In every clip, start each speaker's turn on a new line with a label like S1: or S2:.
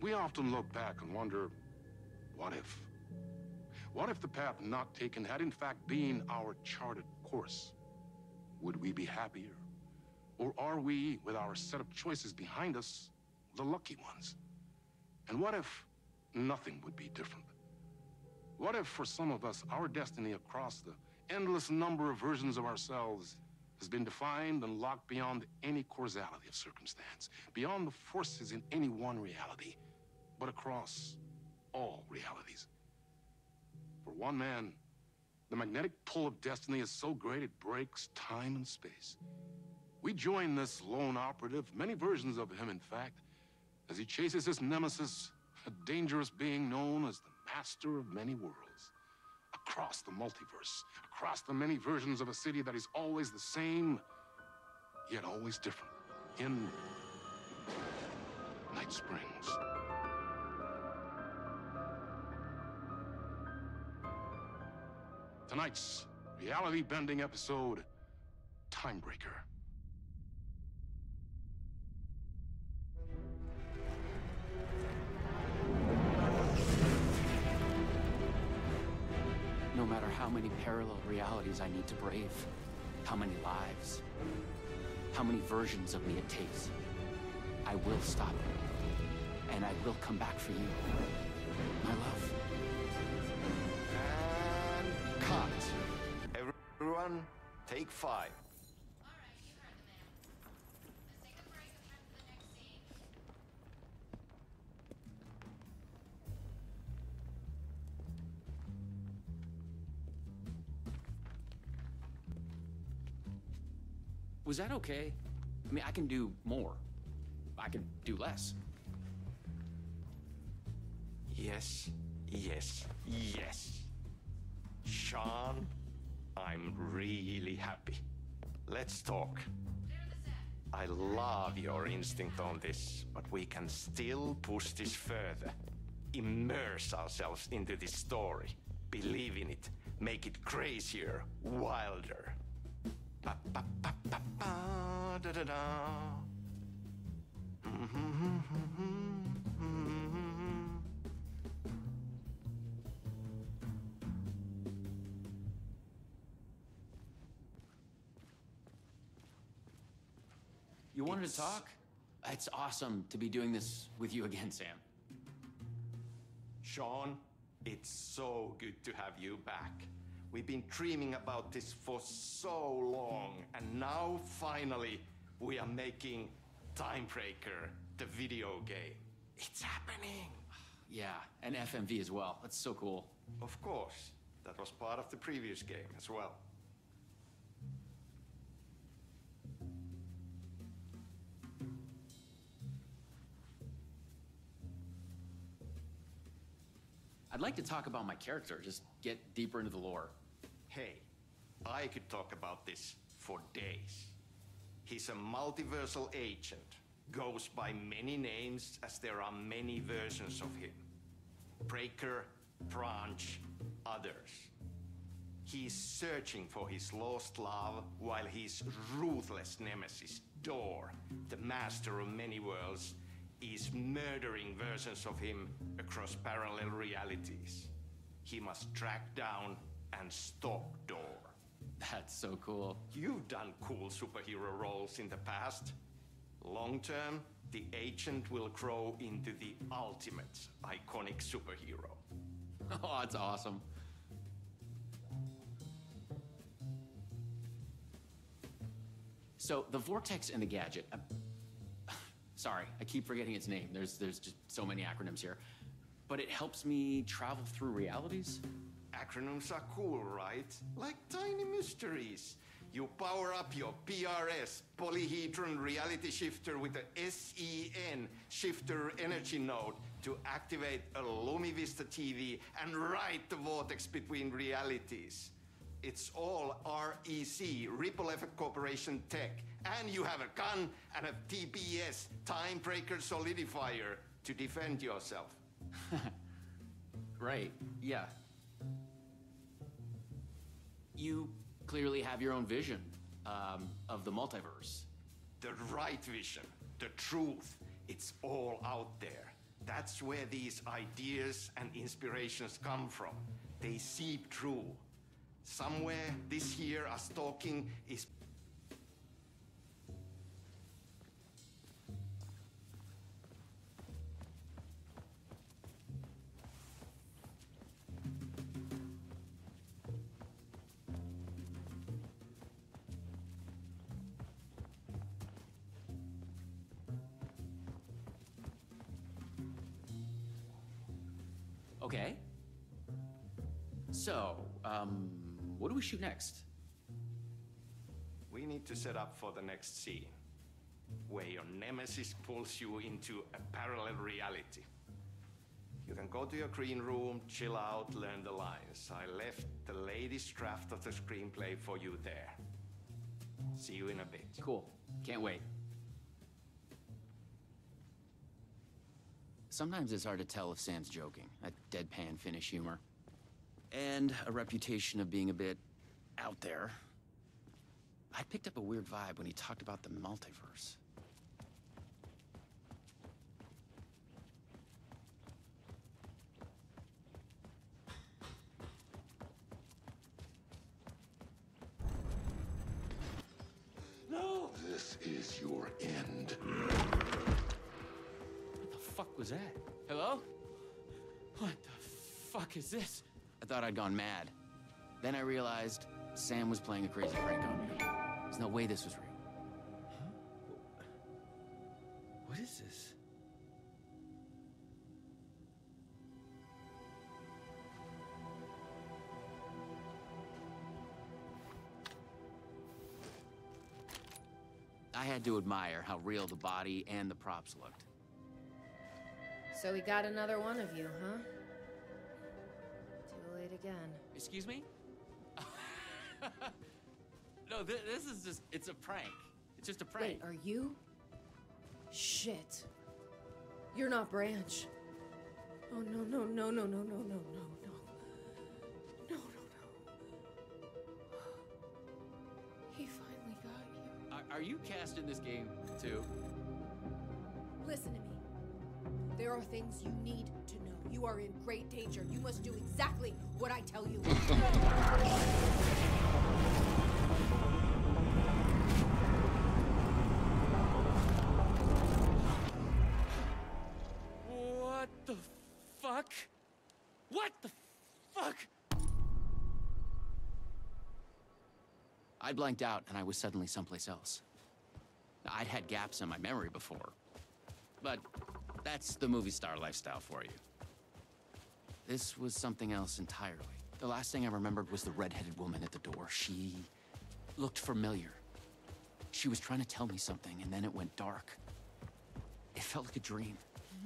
S1: We often look back and wonder, what if? What if the path not taken had in fact been our charted course? Would we be happier? Or are we, with our set of choices behind us, the lucky ones? And what if nothing would be different? What if, for some of us, our destiny across the endless number of versions of ourselves has been defined and locked beyond any causality of circumstance, beyond the forces in any one reality, but across all realities? For one man, the magnetic pull of destiny is so great it breaks time and space. We join this lone operative, many versions of him, in fact, as he chases his nemesis, a dangerous being known as the master of many worlds. Across the multiverse, across the many versions of a city that is always the same, yet always different. In Night Springs. Tonight's reality-bending episode, Timebreaker.
S2: No matter how many parallel realities I need to brave, how many lives, how many versions of me it takes, I will stop it. And I will come back for you, my love.
S3: And cut. Everyone, take 5.
S4: All right, you heard the man. Let's take a break and head to the next scene.
S2: Was that okay? I mean, I can do more. I can do less.
S3: Yes, yes, yes. Sean, I'm really happy. Let's talk.
S4: Clear the set.
S3: I love your instinct on this, but we can still push this further. Immerse ourselves into this story. Believe in it. Make it crazier, wilder. Ba ba ba ba ba da da da.
S2: You wanted to talk? It's awesome to be doing this with you again, Sam.
S3: Sean, it's so good to have you back. We've been dreaming about this for so long, and now finally we are making Timebreaker, the video game. It's happening.
S2: Yeah, and FMV as well. That's so cool.
S3: Of course, that was part of the previous game as well.
S2: I'd like to talk about my character, just get deeper into the lore.
S3: Hey, I could talk about this for days. He's a multiversal agent, goes by many names as there are many versions of him. Breaker, Branch, others. He's searching for his lost love while his ruthless nemesis, Door, the master of many worlds, is murdering versions of him across parallel realities. He must track down and stop Door.
S2: That's so cool.
S3: You've done cool superhero roles in the past. Long term, the agent will grow into the ultimate iconic superhero.
S2: Oh, that's awesome. So, the Vortex and the Gadget. Sorry, I keep forgetting its name. There's just so many acronyms here. But it helps me travel through realities?
S3: Acronyms are cool, right? Like tiny mysteries. You power up your PRS, Polyhedron Reality Shifter, with a SEN, Shifter Energy Node, to activate a LumiVista TV and ride the vortex between realities. It's all REC, Ripple Effect Corporation tech. And you have a gun and a TPS, Timebreaker Solidifier, to defend yourself.
S2: Right, yeah. You clearly have your own vision of the multiverse.
S3: The right vision, the truth, it's all out there. That's where these ideas and inspirations come from. They seep through. Somewhere this here us talking is...
S2: Okay. So, what do we shoot next?
S3: We need to set up for the next scene, where your nemesis pulls you into a parallel reality. You can go to your green room, chill out, learn the lines. I left the latest draft of the screenplay for you there. See you in a bit.
S2: Cool. Can't wait. Sometimes it's hard to tell if Sam's joking. That deadpan Finnish humor. And a reputation of being a bit out there. I picked up a weird vibe when he talked about the multiverse. No!
S1: This is your end.
S2: What the fuck was that? Hello? What the fuck is this? I thought I'd gone mad. Then I realized Sam was playing a crazy prank on me. There's no way this was real.
S5: Huh? What is this?
S2: I had to admire how real the body and the props looked.
S6: So we got another one of you, huh? Too late again.
S2: Excuse me? No, this is just, it's a prank. It's just a prank.
S6: Wait, are you? Shit. You're not Branch. Oh, no, no, no, no, no, no, no, no, no. No, no, no. He finally got you.
S2: Are you cast in this game, too?
S6: Listen to me. There are things you need to know. You are in great danger. You must do exactly what I tell you.
S2: What the fuck? What the fuck? I blanked out and I was suddenly someplace else. I'd had gaps in my memory before, but that's the movie star lifestyle for you. This was something else entirely. The last thing I remembered was the red-headed woman at the door. She looked familiar. She was trying to tell me something, and then it went dark. It felt like a dream.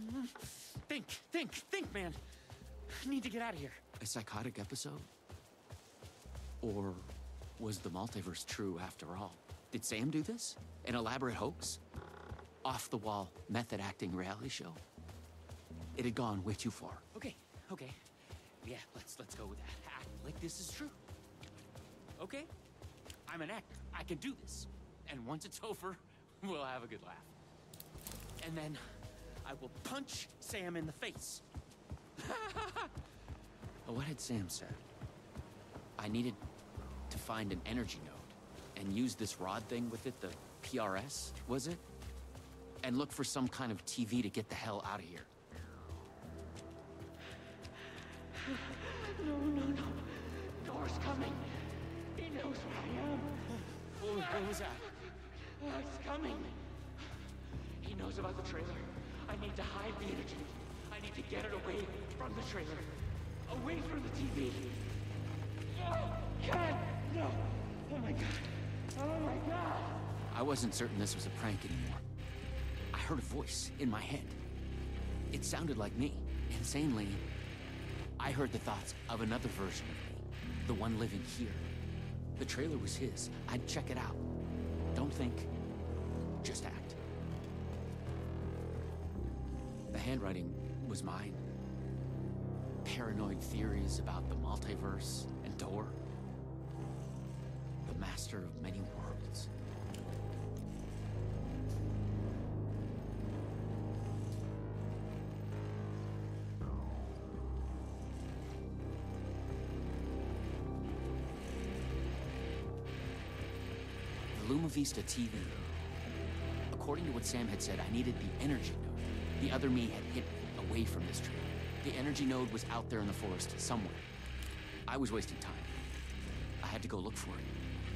S2: Think, man. I need to get out of here. A psychotic episode? Or was the multiverse true after all? Did Sam do this? An elaborate hoax? Off-the-wall, method-acting reality show? It had gone way too far. Okay. Yeah, let's go with that. Act like this is true. Okay? I'm an actor. I can do this. And once it's over, we'll have a good laugh. And then I will punch Sam in the face. What had Sam said? I needed to find an energy node and use this rod thing with it, the PRS, was it? And look for some kind of TV to get the hell out of here. No. Door's coming. He knows where I am. What was that? It's coming. He knows about the trailer. I need to hide the energy. I need to get it away from the trailer. Away from the TV. Oh, God! No! Oh my God! Oh my God! I wasn't certain this was a prank anymore. I heard a voice in my head. It sounded like me. Insanely, I heard the thoughts of another version of me. The one living here. The trailer was his. I'd check it out. Don't think. Just act. The handwriting was mine. Paranoid theories about the multiverse and Door. The master of many worlds. Alma Vista TV. According to what Sam had said, I needed the energy node. The other me had hit me away from this tree. The energy node was out there in the forest somewhere. I was wasting time. I had to go look for it.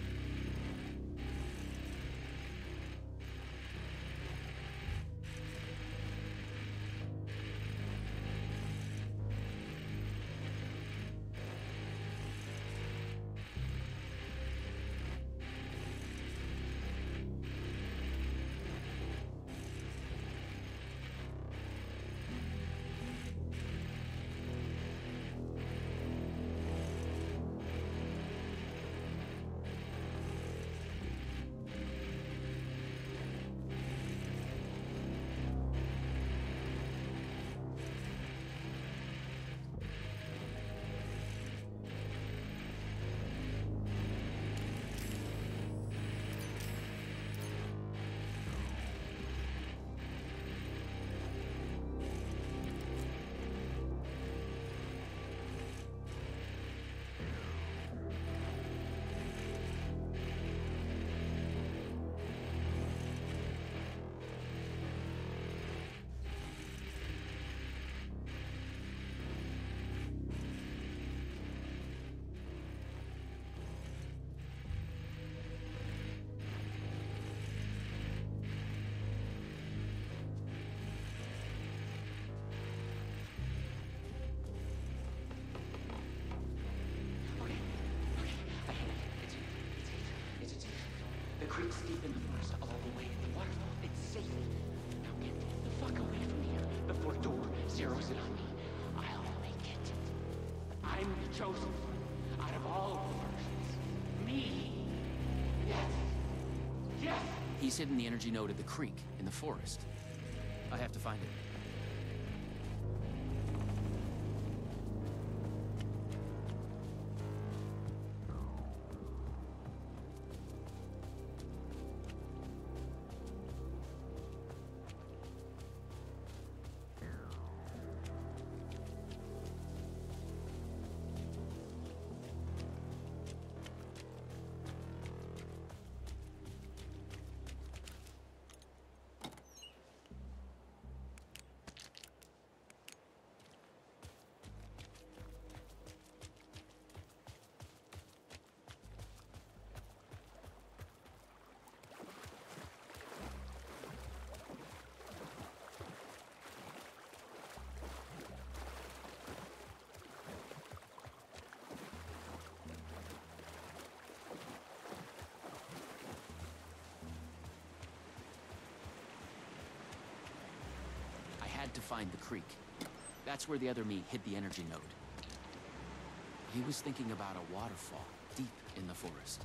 S2: The creek's deep in the forest, all the way to the waterfall. It's safe. Now get the fuck away from here before Door zeroes in on me. I'll make it. I'm the chosen one out of all versions. Me. Yes. Yes! He's hidden the energy node at the creek in the forest. I have to find it. Had to find the creek. That's where the other me hid the energy node. He was thinking about a waterfall deep in the forest.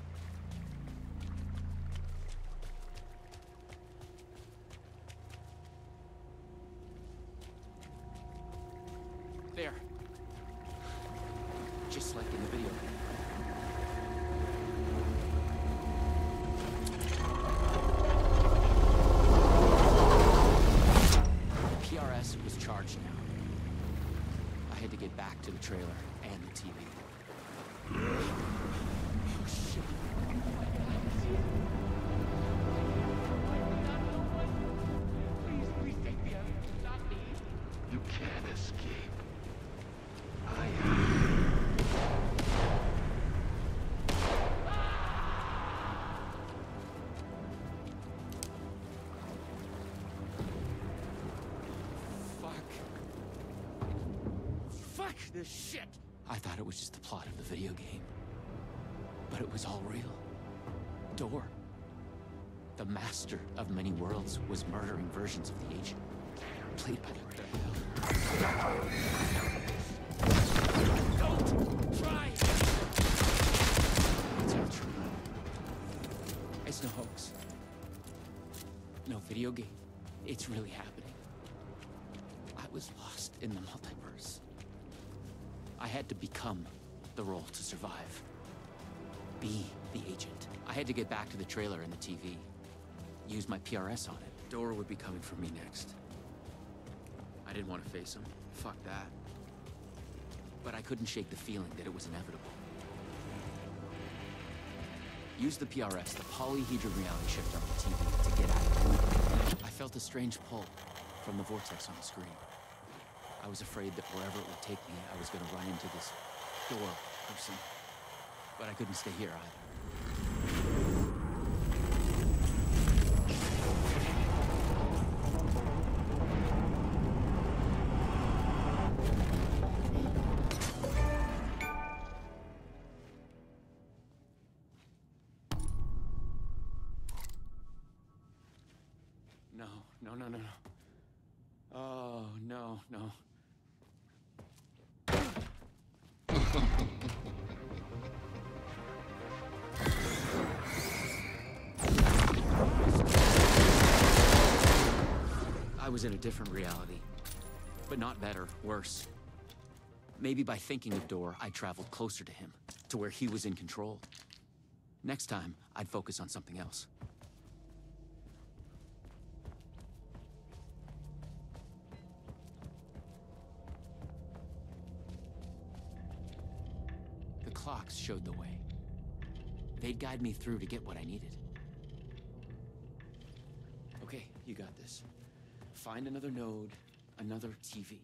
S2: There. Just like in the video. Was charged now. I had to get back to the trailer and the TV. Oh, shit. Please take me out. Not me.
S1: You can't escape. I
S2: Fuck this shit! I thought it was just the plot of the video game. But it was all real. Door, the master of many worlds, was murdering versions of the agent. Played by the Don't try! It's all true. It's no hoax. No video game. It's really happening. I was lost in the multiverse. I had to become the role to survive. Be the agent. I had to get back to the trailer and the TV. Use my PRS on it. Dora would be coming for me next. I didn't want to face him. Fuck that. But I couldn't shake the feeling that it was inevitable. Use the PRS, the polyhedron reality shifter on the TV, to get out. I felt a strange pull from the vortex on the screen. I was afraid that wherever it would take me, I was going to run into this door person. But I couldn't stay here either. No. Oh, no. I was in a different reality. But not better, worse. Maybe by thinking of Door, I traveled closer to him, to where he was in control. Next time, I'd focus on something else. The clocks showed the way. They'd guide me through to get what I needed. Okay, you got this. Find another node, another TV.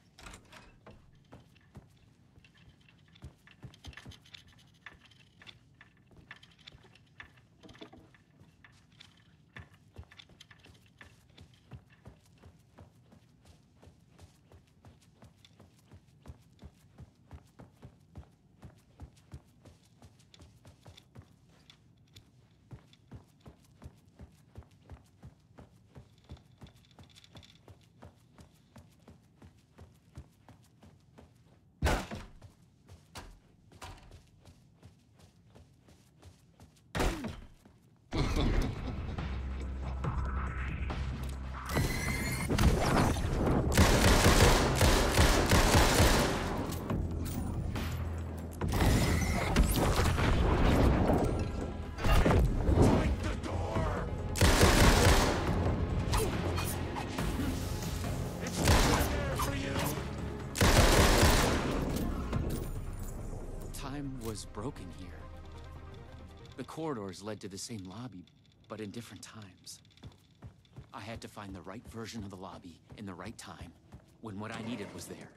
S2: Was broken here. The corridors led to the same lobby, but in different times. I had to find the right version of the lobby in the right time, when what I needed was there.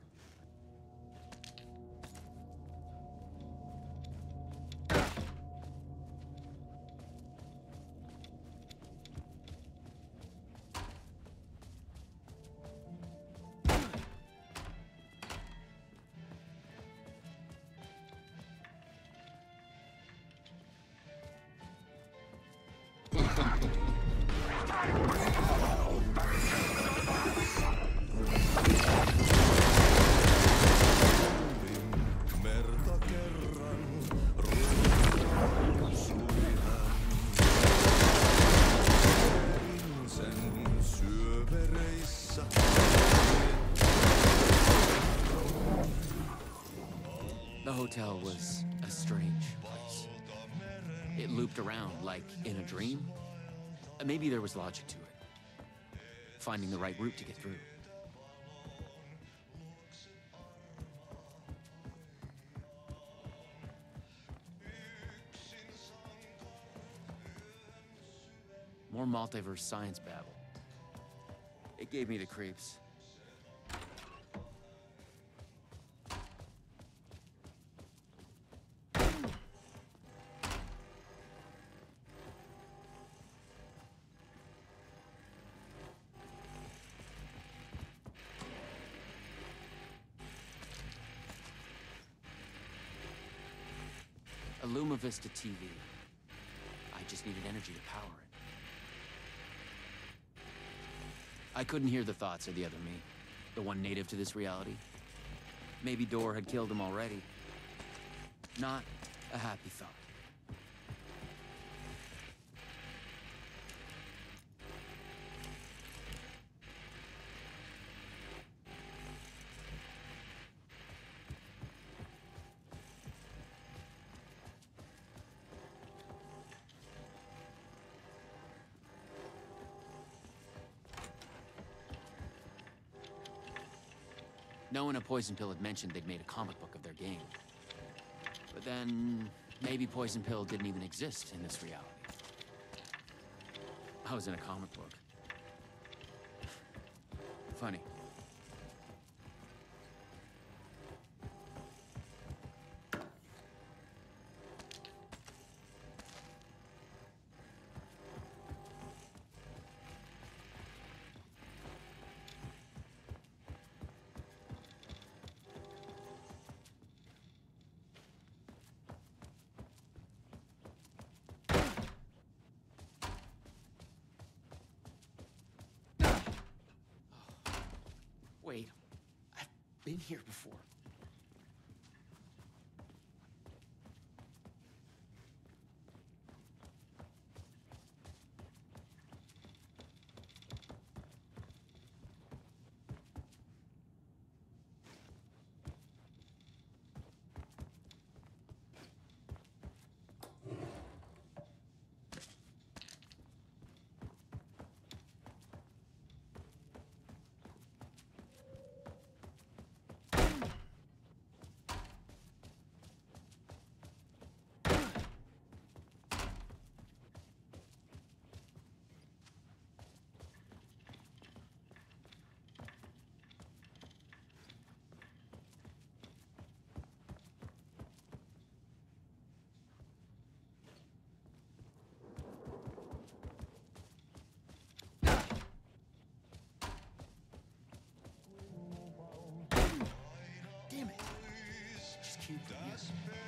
S2: The hotel was a strange place. It looped around like in a dream. Maybe there was logic to it. Finding the right route to get through. More multiverse science babble. It gave me the creeps. A Luma Vista TV. I just needed energy to power it. I couldn't hear the thoughts of the other me, the one native to this reality. Maybe Door had killed him already. Not a happy thought. No one at Poison Pill had mentioned they'd made a comic book of their game. But then, Maybe Poison Pill didn't even exist in this reality. I was in a comic book. Funny. Wait, I've been here before. Damn it! Just came from here.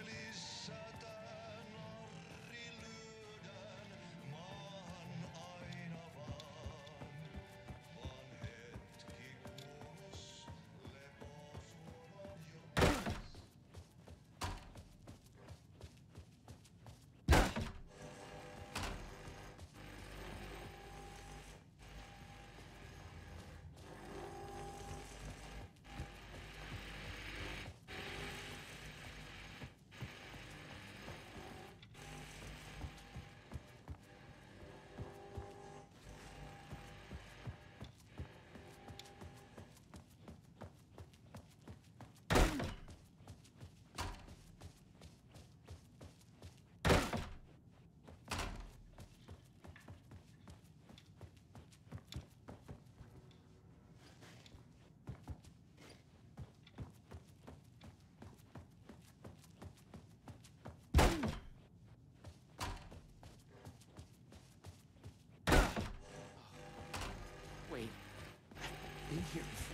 S2: Wait, I've been here before.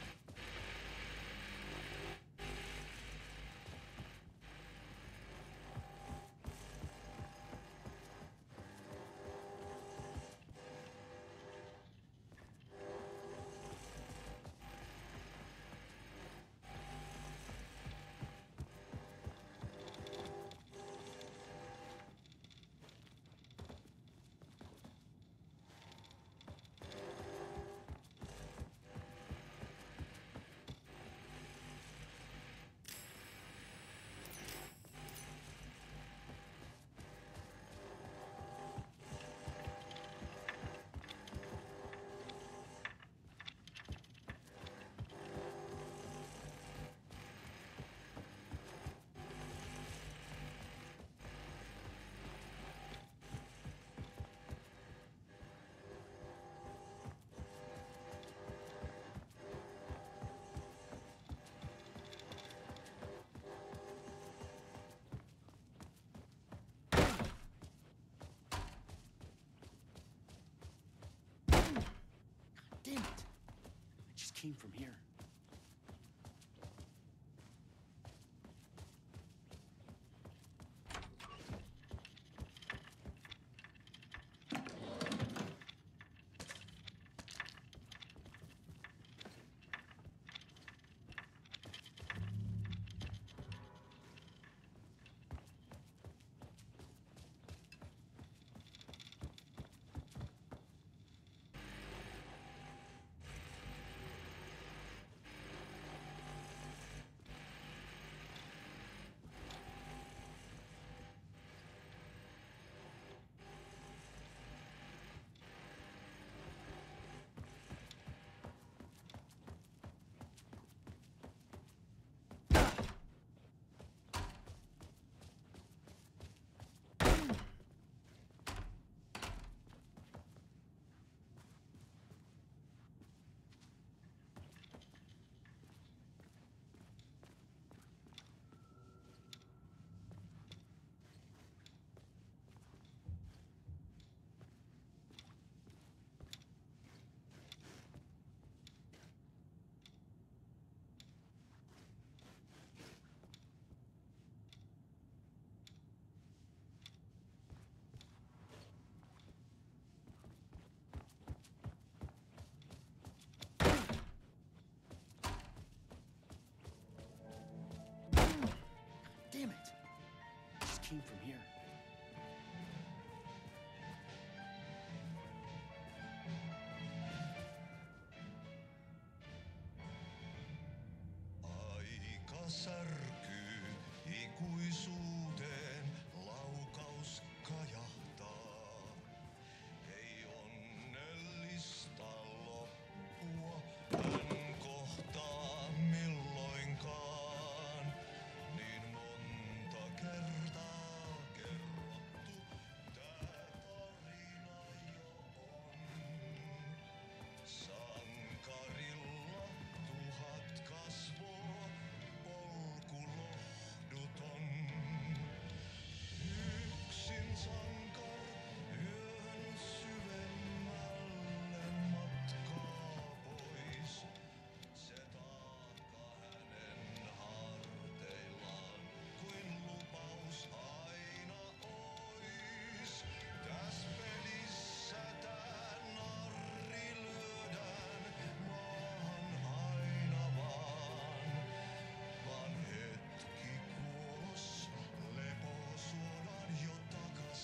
S2: Damn it! I just came from here. came from here.
S7: Aika särkyy ikuisuuteen, laukaus kajahtaa. Ei onnellista loppua hän kohtaa milloinkaan. Niin monta kertaa kerrottu tää tarina jo on. Sankarilla 1000 kasvoa, polku lohduton. Yksin sankar yön syvemmälle matkaa pois. Se taakka hänen harteillaan kuin lupaus aina ois. Täs pelissä tää narri lyödään maahan aina vaan. Vaan hetki kuolos, leposuodaan jo takas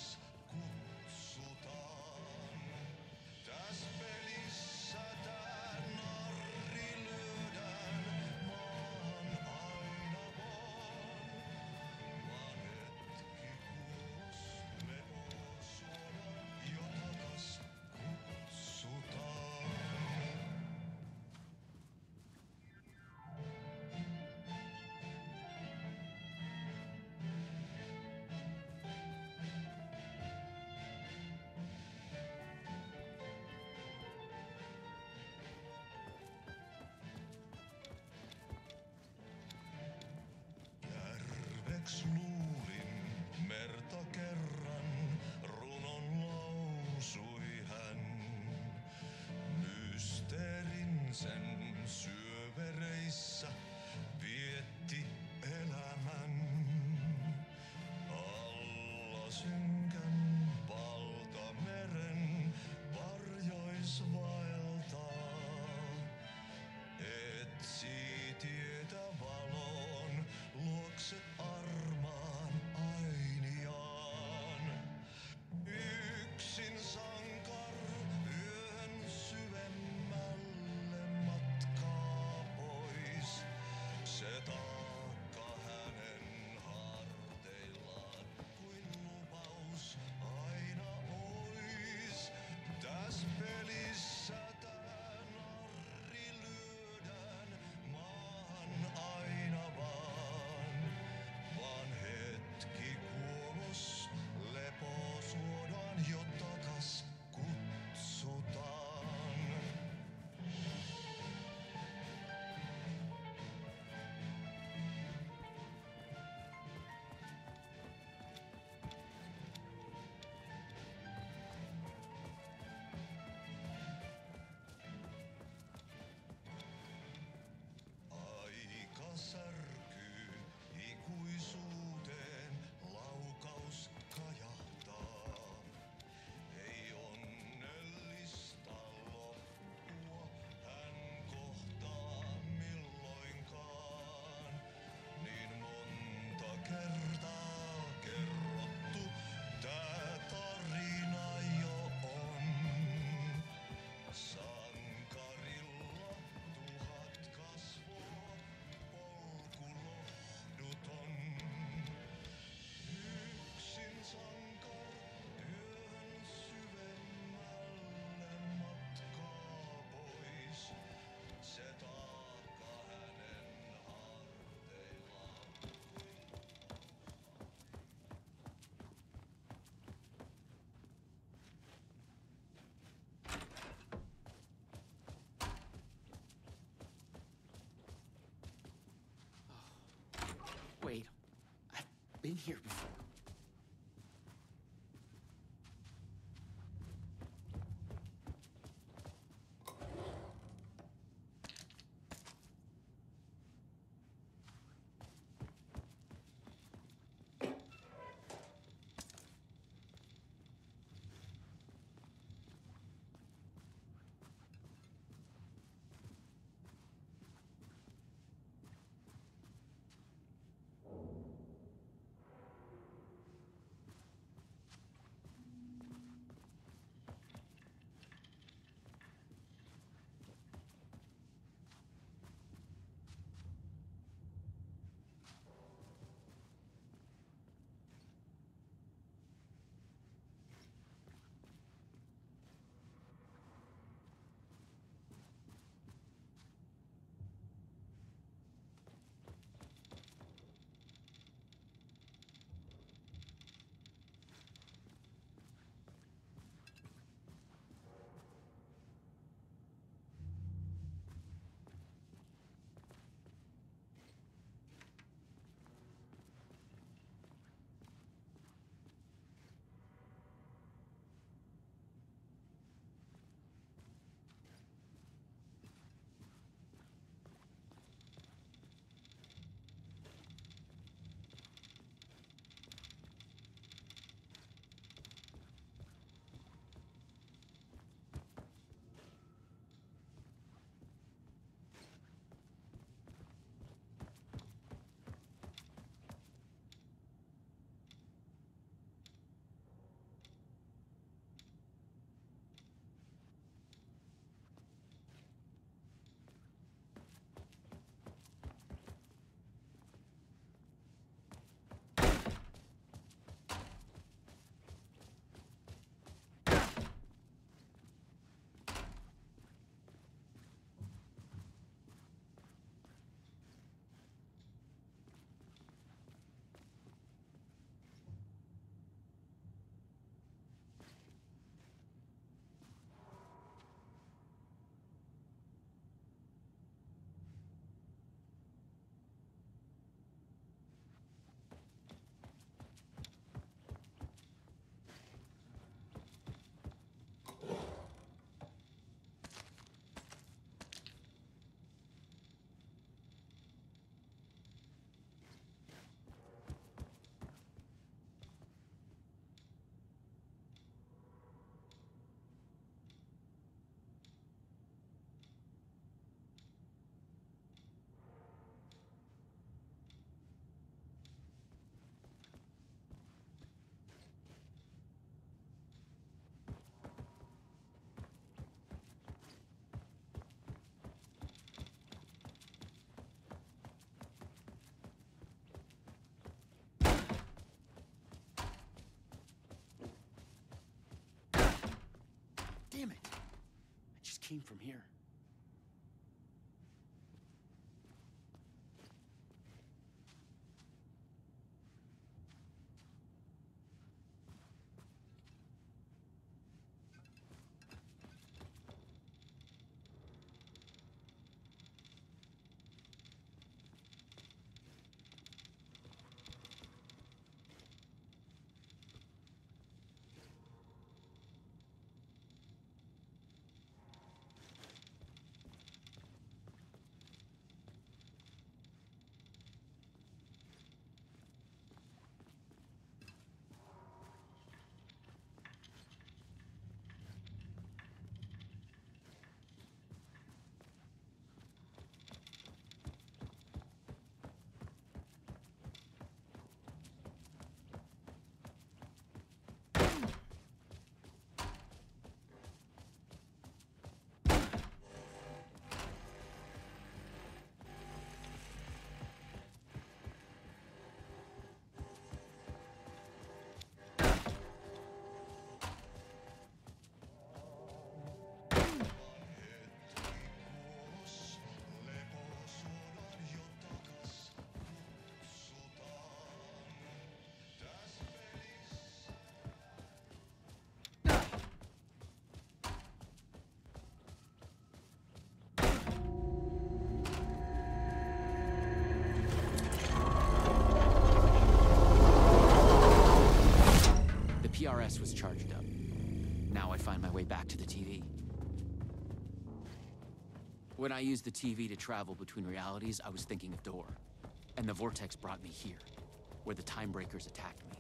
S7: kutsutaan. Täs pelissä tää narri lyödään maahan aina vaan. Vaan hetki kuolos, leposuodaan jo takas kutsutaan. Järveks luulin merta kerran, runon lausui hän. Mysteerin sen syövereissä vietti elämän. Alla synkän valtameren varjois vaeltaa. Etsii tietä valon luokse armaan ainiaan. Yksin sankar yön syvemmälle matkaa pois. Se taakka hänen harteillaan kuin lupaus aina ois. Täs pelissä tää narri lyödään maahan aina vaan. Vaan hetki kuolos, leposuodaan jo takas kutsutaan. Aika särkyy ikuisuuteen, laukaus kajahtaa. Ei onnellista loppua hän kohtaa milloinkaan. Niin monta kertaa kerrottu tää tarina jo on. Sankarilla 1000 kasvoa, polku lohduton. Yksin sankar yön syvemmälle matkaa pois. Se taakka hänen harteillaan.
S2: Wait, I've been here before. came from here. PRS was charged up. Now I find my way back to the TV. When I used the TV to travel between realities, I was thinking of Door. And the Vortex brought me here, where the Time Breakers attacked me.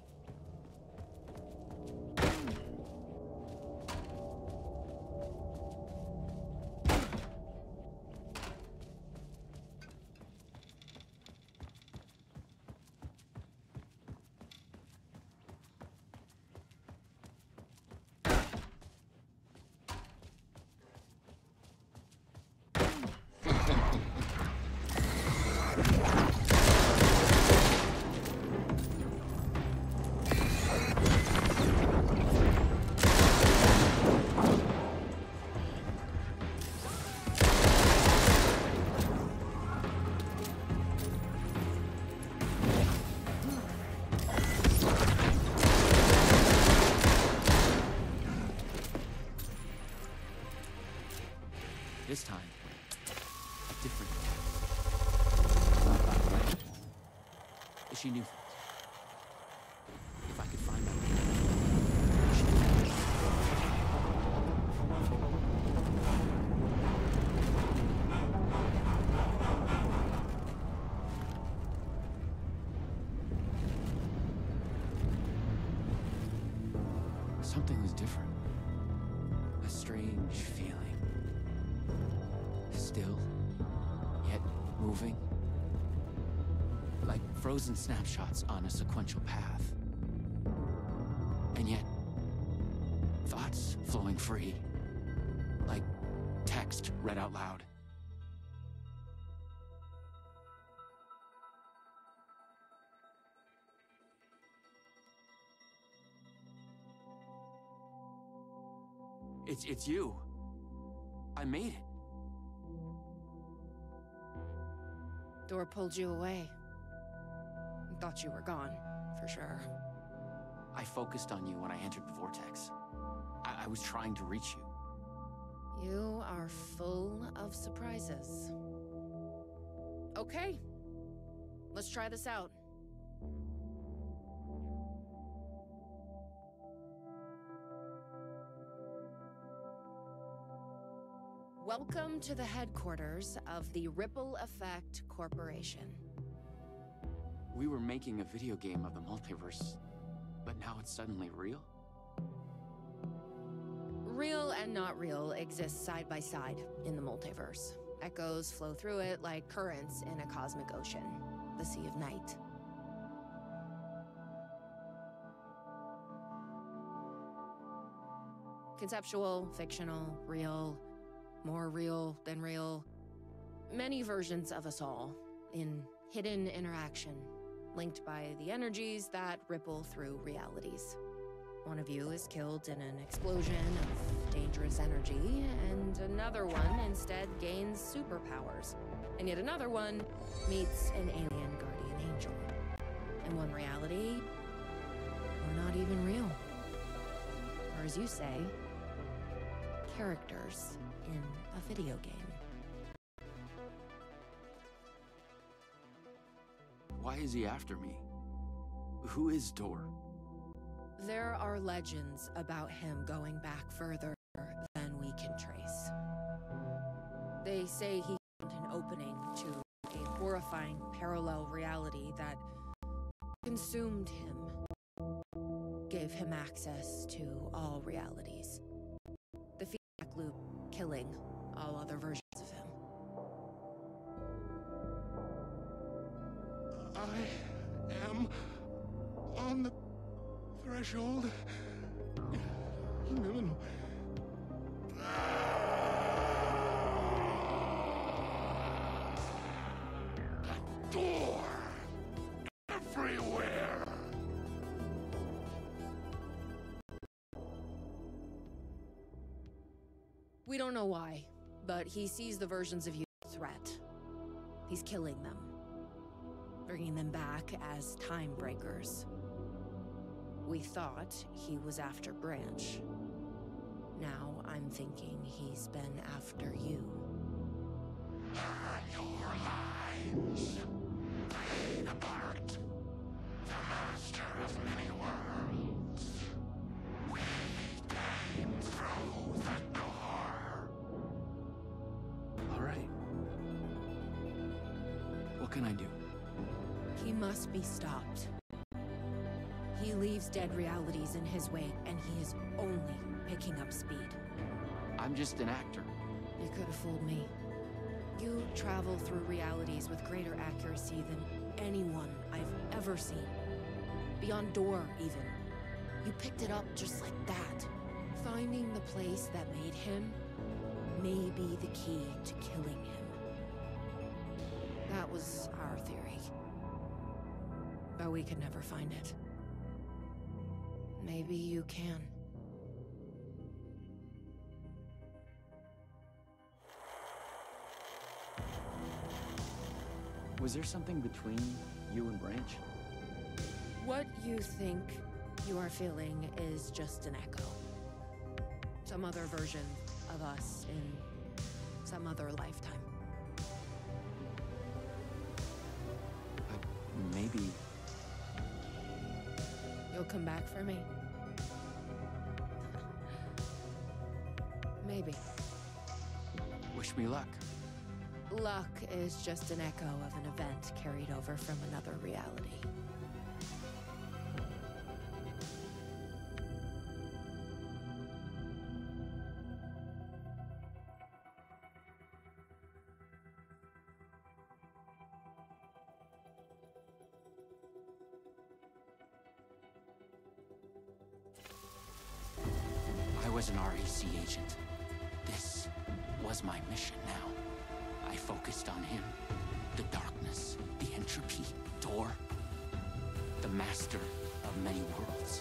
S2: This time, different. She knew things. If I could find out. Something was different. A strange feeling. Still, yet moving. Like frozen snapshots on a sequential path. And yet, thoughts flowing free. Like text read out loud. It's you. I made it.
S6: Door pulled you away. Thought you were gone, for sure.
S2: I focused on you when I entered the Vortex. I was trying to reach you.
S6: You are full of surprises. Okay. Let's try this out. Welcome to the headquarters of the Ripple Effect Corporation.
S2: We were making a video game of the multiverse, but now it's suddenly real?
S6: Real and not real exist side by side in the multiverse. Echoes flow through it like currents in a cosmic ocean, the Sea of Night. Conceptual, fictional, real, more real than real. Many versions of us all, in hidden interaction, linked by the energies that ripple through realities. One of you is killed in an explosion of dangerous energy, and another one instead gains superpowers. And yet another one meets an alien guardian angel. In one reality, we're not even real. Or as you say, characters in a video game.
S2: Why is he after me? Who is Dor?
S6: There are legends about him going back further than we can trace. They say he found an opening to a horrifying parallel reality that consumed him, gave him access to all realities. The feedback loop killing all other versions of him.
S1: I am on the threshold. No. A door everywhere.
S6: We don't know why, but he sees the versions of you as a threat. He's killing them, bringing them back as time breakers. We thought he was after Branch. Now I'm thinking he's been after you.
S1: Your lines played apart. The master of many worlds. We came through the door.
S2: All right. What can I do?
S6: He must be stopped. He leaves dead realities in his wake, and he is only picking up speed.
S2: I'm just an actor.
S6: You could have fooled me. You travel through realities with greater accuracy than anyone I've ever seen. Beyond Dor, even. You picked it up just like that. Finding the place that made him may be the key to killing him. That was our theory. But we could never find it. Maybe you can.
S2: Was there something between you and Branch?
S6: What you think you are feeling is just an echo. Some other version of us in some other lifetime.
S2: But maybe...
S6: You'll come back for me? Maybe.
S2: Wish me luck.
S6: Luck is just an echo of an event carried over from another reality.
S2: I was an REC agent. This was my mission now. I focused on him. The darkness, the entropy, Dor. The master of many worlds.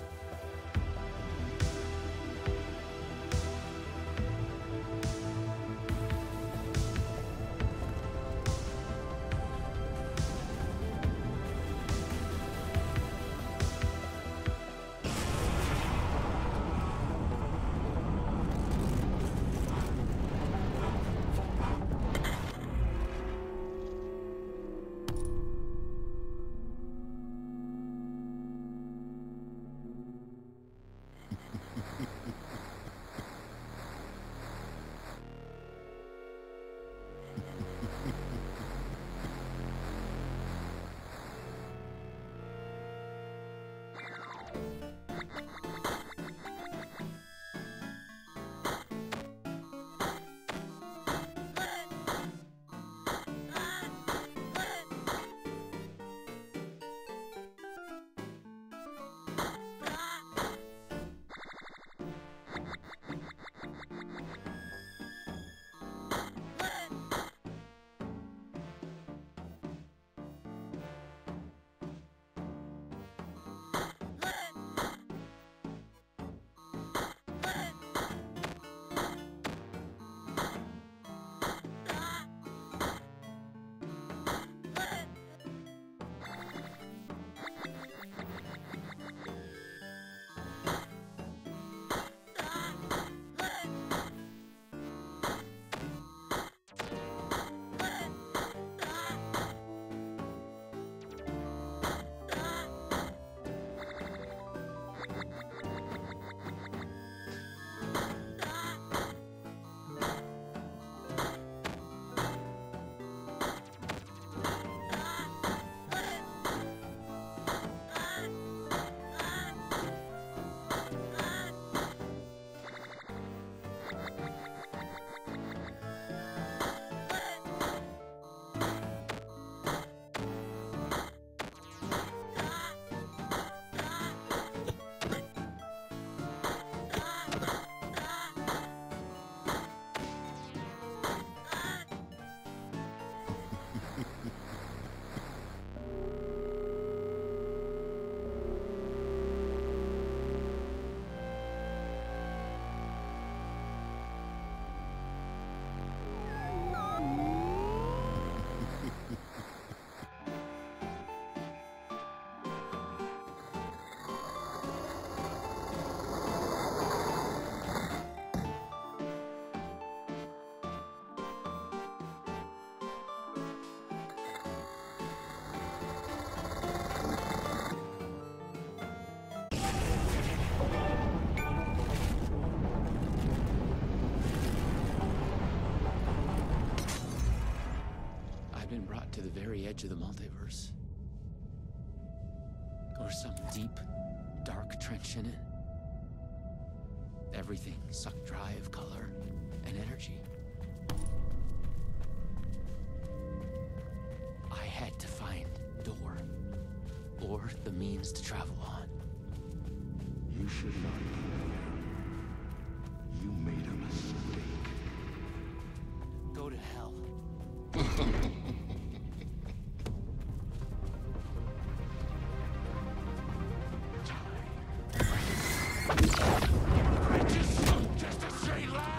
S2: been brought to the very edge of the multiverse. Or some deep, dark trench in it. Everything sucked dry of color and energy. I had to find Door, or the means to travel on.
S1: You should not be here. You made a mistake.
S2: Go to hell.
S1: Just a straight line.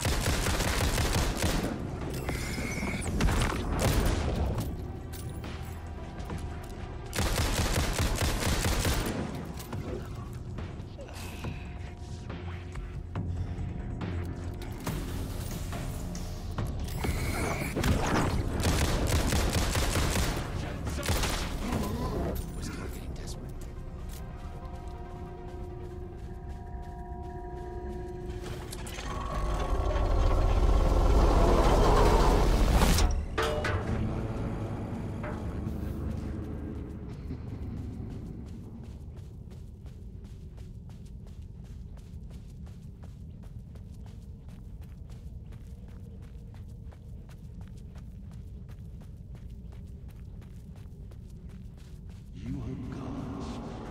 S2: Was Door getting desperate?
S1: You are God's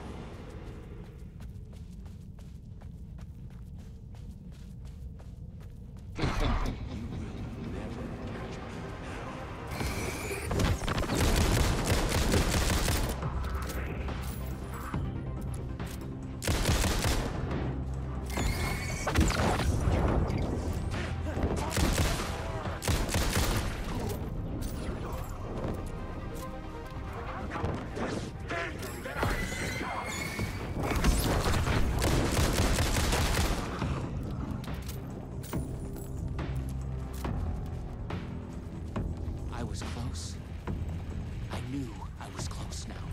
S2: I was close. I knew I was close now.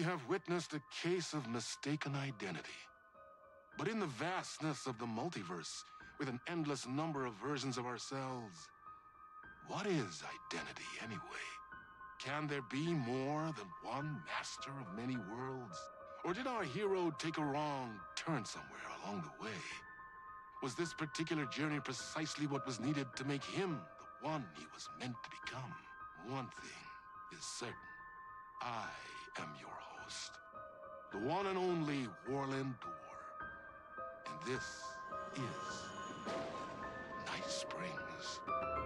S1: have witnessed a case of mistaken identity. But in the vastness of the multiverse, with an endless number of versions of ourselves, what is identity anyway? Can there be more than one master of many worlds? Or did our hero take a wrong turn somewhere along the way? Was this particular journey precisely what was needed to make him the one he was meant to become? One thing is certain. I am your host, the one and only Warland Door. And this is Night Springs.